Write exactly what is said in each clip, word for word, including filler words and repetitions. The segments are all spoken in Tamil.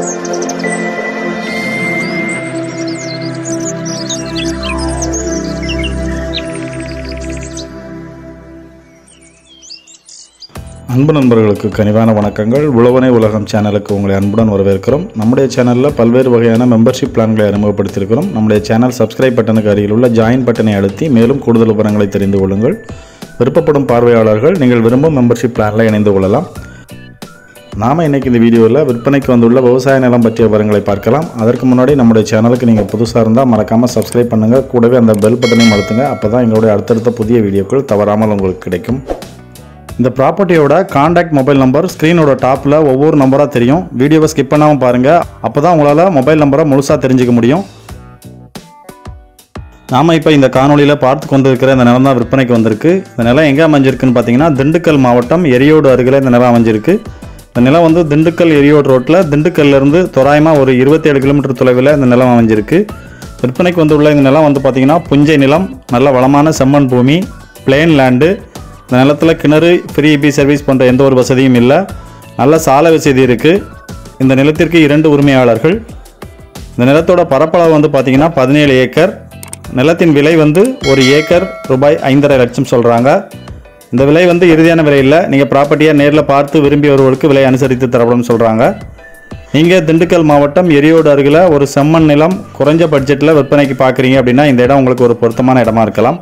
அன்பு நண்பர்களுக்கு கனிவான வணக்கங்கள். உழவனை உலகம் சேனலுக்கு உங்களை அன்புடன் வரவேற்கிறோம். நம்முடைய சேனலில் பல்வேறு வகையான மெம்பர்ஷிப் பிளான்களை அறிமுகப்படுத்தியிருக்கிறோம். நம்முடைய சேனல் சப்ஸ்கிரைப் பட்டனுக்கு அருகில் உள்ள ஜாயின் பட்டனை அழுத்தி மேலும் கூடுதல் விவரங்களை தெரிந்து கொள்ளுங்கள். விருப்பப்படும் பார்வையாளர்கள் நீங்கள் விரும்பும் மெம்பர்ஷிப் பிளானில் இணைந்து கொள்ளலாம். நாம் இன்றைக்கி இந்த வீடியோவில் விற்பனைக்கு வந்துள்ள விவசாய நிலம் பற்றிய விவரங்களை பார்க்கலாம். அதற்கு முன்னாடி நம்முடைய சேனலுக்கு நீங்கள் புதுசாக இருந்தால் மறக்காமல் சப்ஸ்கிரைப் பண்ணுங்கள். கூடவே அந்த பெல் பட்டனையும் அழுத்துங்க. அப்போ தான் எங்களுடைய அடுத்தடுத்த புதிய வீடியோக்கள் தவறாமல் உங்களுக்கு கிடைக்கும். இந்த ப்ராப்பர்ட்டியோட காண்டாக்ட் மொபைல் நம்பர் ஸ்க்ரீனோட டாப்பில் ஒவ்வொரு நம்பராக தெரியும். வீடியோவை ஸ்கிப் பண்ணாமல் பாருங்கள். அப்போ தான் உங்களால் மொபைல் நம்பரை முழுசாக தெரிஞ்சிக்க முடியும். நாம் இப்போ இந்த காணொலியில் பார்த்து கொண்டு இருக்கிற இந்த நிலம் தான் விற்பனைக்கு வந்திருக்கு. இந்த நிலம் எங்கே அமைஞ்சிருக்குன்னு பார்த்தீங்கன்னா திண்டுக்கல் மாவட்டம் எரியோடு அருகில் இந்த நிலம் அமைஞ்சிருக்கு. இந்த நிலம் வந்து திண்டுக்கல் எரியோடு ரோட்டில் திண்டுக்கல்லேருந்து தோராயமாக ஒரு இருபத்தி ஏழு கிலோமீட்டர் தொலைவில் இந்த நிலம் அமைஞ்சிருக்கு. விற்பனைக்கு வந்து உள்ள இந்த நிலம் வந்து பார்த்திங்கன்னா புஞ்சை நிலம், நல்ல வளமான செம்மண் பூமி, பிளேன் லேண்டு. இந்த நிலத்தில் கிணறு, ஃப்ரீ இபி சர்வீஸ் போன்ற எந்த ஒரு வசதியும் இல்லை. நல்ல சாலை வசதி இருக்குது. இந்த நிலத்திற்கு இரண்டு உரிமையாளர்கள். இந்த நிலத்தோட பரப்பளவு வந்து பார்த்திங்கன்னா பதினேழு ஏக்கர். நிலத்தின் விலை வந்து ஒரு ஏக்கர் ரூபாய் ஐந்தரை லட்சம் சொல்கிறாங்க. இந்த விலை வந்து இறுதியான விலை இல்லை. நீங்கள் ப்ராப்பர்ட்டியை நேரில் பார்த்து விரும்பி வருவர்களுக்கு விலை அனுசரித்து தரப்படும் சொல்கிறாங்க. நீங்கள் திண்டுக்கல் மாவட்டம் எரியோடு அருகில் ஒரு செம்மண் நிலம் குறைஞ்ச பட்ஜெட்டில் விற்பனைக்கு பார்க்குறீங்க அப்படின்னா இந்த இடம் உங்களுக்கு ஒரு பொருத்தமான இடமா இருக்கலாம்.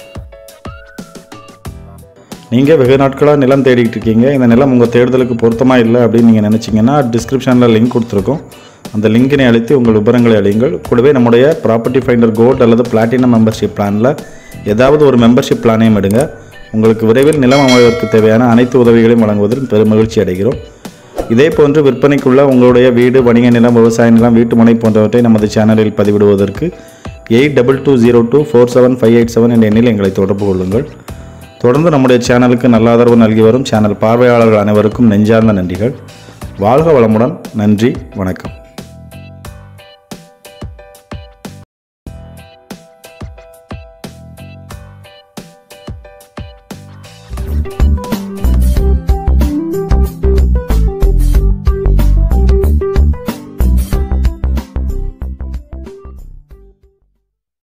நீங்கள் வெகு நாட்களாக நிலம் தேடிக்கிட்டு இருக்கீங்க. இந்த நிலம் உங்கள் தேடுதலுக்கு பொருத்தமாக இல்லை அப்படின்னு நீங்கள் நினச்சிங்கன்னா டிஸ்கிரிப்ஷனில் லிங்க் கொடுத்துருக்கோம். அந்த லிங்கினை அழைத்து உங்கள் விவரங்களை அழியுங்கள். கூடவே நம்முடைய ப்ராப்பர்ட்டி ஃபைண்டர் கோல்ட் அல்லது பிளாட்டினம் மெம்பர்ஷிப் பிளானில் ஏதாவது ஒரு மெம்பர்ஷிப் பிளானையும் எடுங்க. உங்களுக்கு விரைவில் நிலம் அமைவதற்கு தேவையான அனைத்து உதவிகளையும் வழங்குவதில் பெரும் மகிழ்ச்சி அடைகிறோம். இதே போன்று விற்பனைக்குள்ள உங்களுடைய வீடு, வணிக நிலம், விவசாய நிலம், வீட்டு மனை போன்றவற்றை நமது சேனலில் பதிவிடுவதற்கு eight double two zero two four seven five eight seven என்ற எண்ணில் எங்களை தொடர்பு கொள்ளுங்கள். தொடர்ந்து நம்முடைய சேனலுக்கு நல்ல ஆதரவு நல்கி வரும் சேனல் பார்வையாளர்கள் அனைவருக்கும் நெஞ்சார்ந்த நன்றிகள். வாழ்க வளமுடன். நன்றி, வணக்கம்.